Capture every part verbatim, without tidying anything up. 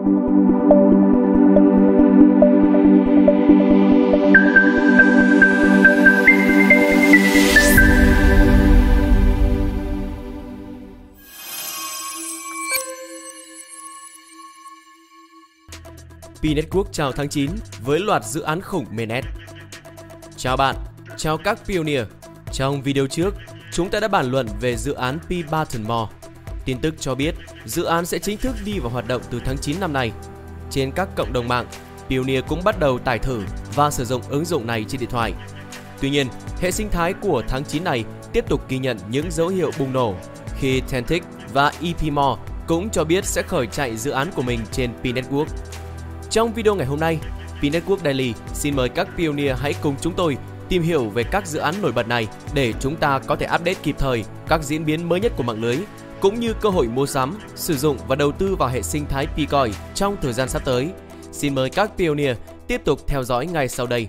Pi Network chào tháng chín với loạt dự án khủng mainnet. Chào bạn, chào các pioneer. Trong video trước, chúng ta đã bàn luận về dự án Pi Baltimore. Tin tức cho biết dự án sẽ chính thức đi vào hoạt động từ tháng chín năm nay. Trên các cộng đồng mạng, pioneer cũng bắt đầu tải thử và sử dụng ứng dụng này trên điện thoại. Tuy nhiên, hệ sinh thái của tháng chín này tiếp tục ghi nhận những dấu hiệu bùng nổ khi Tentic và e pê More cũng cho biết sẽ khởi chạy dự án của mình trên Pi Network. Trong video ngày hôm nay, Pi Network Daily xin mời các pioneer hãy cùng chúng tôi tìm hiểu về các dự án nổi bật này để chúng ta có thể update kịp thời các diễn biến mới nhất của mạng lưới, cũng như cơ hội mua sắm, sử dụng và đầu tư vào hệ sinh thái Picoin trong thời gian sắp tới. Xin mời các pioneer tiếp tục theo dõi ngay sau đây.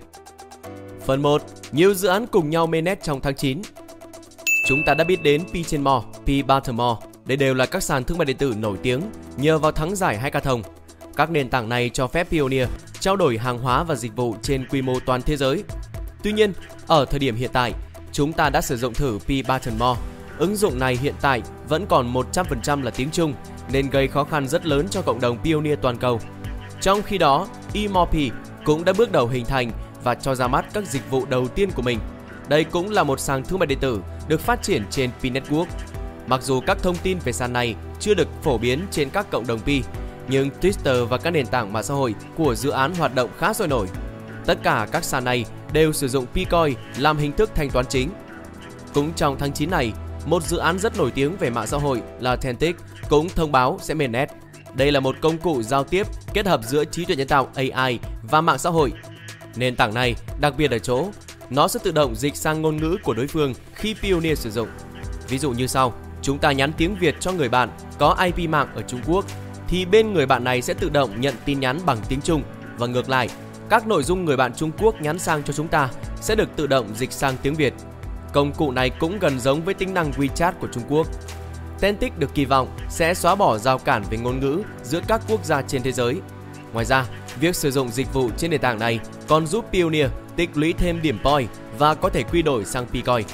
Phần một. Nhiều dự án cùng nhau mainnet trong tháng chín. Chúng ta đã biết đến Pi Chainmore, Pi Baltimore. Đây đều là các sàn thương mại điện tử nổi tiếng nhờ vào thắng giải Hackathon. Các nền tảng này cho phép pioneer trao đổi hàng hóa và dịch vụ trên quy mô toàn thế giới. Tuy nhiên, ở thời điểm hiện tại, chúng ta đã sử dụng thử Pi Baltimore. Ứng dụng này hiện tại vẫn còn một trăm phần trăm là tiếng Trung nên gây khó khăn rất lớn cho cộng đồng pioneer toàn cầu. Trong khi đó, eMorePi cũng đã bước đầu hình thành và cho ra mắt các dịch vụ đầu tiên của mình. Đây cũng là một sàn thương mại điện tử được phát triển trên Pi Network. Mặc dù các thông tin về sàn này chưa được phổ biến trên các cộng đồng Pi, nhưng Twitter và các nền tảng mạng xã hội của dự án hoạt động khá sôi nổi. Tất cả các sàn này đều sử dụng Picoin làm hình thức thanh toán chính. Cũng trong tháng chín này, một dự án rất nổi tiếng về mạng xã hội là Tentic cũng thông báo sẽ mainnet. Đây là một công cụ giao tiếp kết hợp giữa trí tuệ nhân tạo A I và mạng xã hội. Nền tảng này đặc biệt ở chỗ, nó sẽ tự động dịch sang ngôn ngữ của đối phương khi pioneer sử dụng. Ví dụ như sau, chúng ta nhắn tiếng Việt cho người bạn có i pê mạng ở Trung Quốc, thì bên người bạn này sẽ tự động nhận tin nhắn bằng tiếng Trung, và ngược lại, các nội dung người bạn Trung Quốc nhắn sang cho chúng ta sẽ được tự động dịch sang tiếng Việt. Công cụ này cũng gần giống với tính năng WeChat của Trung Quốc. Tentic được kỳ vọng sẽ xóa bỏ rào cản về ngôn ngữ giữa các quốc gia trên thế giới. Ngoài ra, việc sử dụng dịch vụ trên nền tảng này còn giúp pioneer tích lũy thêm điểm point và có thể quy đổi sang Picoin.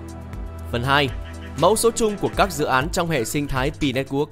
Phần hai. Mẫu số chung của các dự án trong hệ sinh thái Pi Network.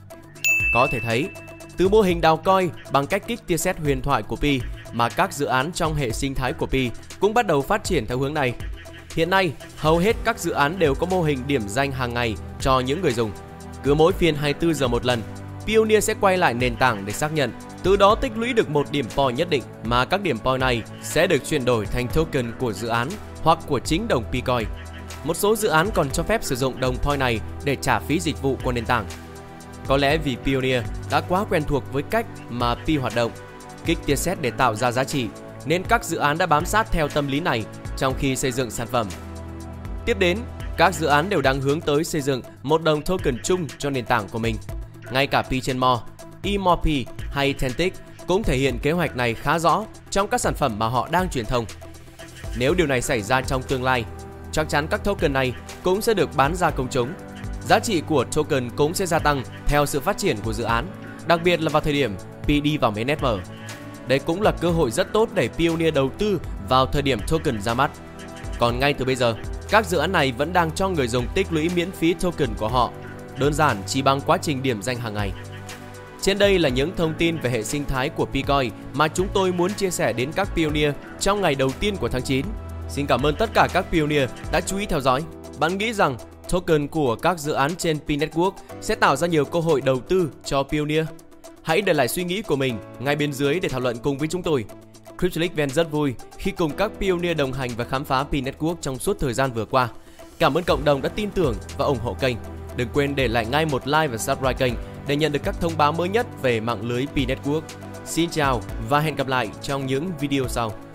Có thể thấy, từ mô hình đào coin bằng cách kích tia sét huyền thoại của Pi mà các dự án trong hệ sinh thái của Pi cũng bắt đầu phát triển theo hướng này. Hiện nay, hầu hết các dự án đều có mô hình điểm danh hàng ngày cho những người dùng. Cứ mỗi phiên hai mươi tư giờ một lần, pioneer sẽ quay lại nền tảng để xác nhận, từ đó tích lũy được một điểm point nhất định mà các điểm point này sẽ được chuyển đổi thành token của dự án hoặc của chính đồng Picoin. Một số dự án còn cho phép sử dụng đồng point này để trả phí dịch vụ của nền tảng. Có lẽ vì pioneer đã quá quen thuộc với cách mà Pi hoạt động, kích tia sét để tạo ra giá trị, nên các dự án đã bám sát theo tâm lý này trong khi xây dựng sản phẩm. Tiếp đến, các dự án đều đang hướng tới xây dựng một đồng token chung cho nền tảng của mình. Ngay cả Pi Chainmore, eMorePi hay Tentic cũng thể hiện kế hoạch này khá rõ trong các sản phẩm mà họ đang truyền thông. Nếu điều này xảy ra trong tương lai, chắc chắn các token này cũng sẽ được bán ra công chúng. Giá trị của token cũng sẽ gia tăng theo sự phát triển của dự án, đặc biệt là vào thời điểm Pi đi vào mainnet mở. Đây cũng là cơ hội rất tốt để pioneer đầu tư vào thời điểm token ra mắt. Còn ngay từ bây giờ, các dự án này vẫn đang cho người dùng tích lũy miễn phí token của họ, đơn giản chỉ bằng quá trình điểm danh hàng ngày. Trên đây là những thông tin về hệ sinh thái của Picoin mà chúng tôi muốn chia sẻ đến các pioneer trong ngày đầu tiên của tháng chín. Xin cảm ơn tất cả các pioneer đã chú ý theo dõi. Bạn nghĩ rằng token của các dự án trên Pi Network sẽ tạo ra nhiều cơ hội đầu tư cho pioneer? Hãy để lại suy nghĩ của mình ngay bên dưới để thảo luận cùng với chúng tôi. Cryptolix rất vui khi cùng các pioneer đồng hành và khám phá Pi Network trong suốt thời gian vừa qua. Cảm ơn cộng đồng đã tin tưởng và ủng hộ kênh. Đừng quên để lại ngay một like và subscribe kênh để nhận được các thông báo mới nhất về mạng lưới Pi Network. Xin chào và hẹn gặp lại trong những video sau.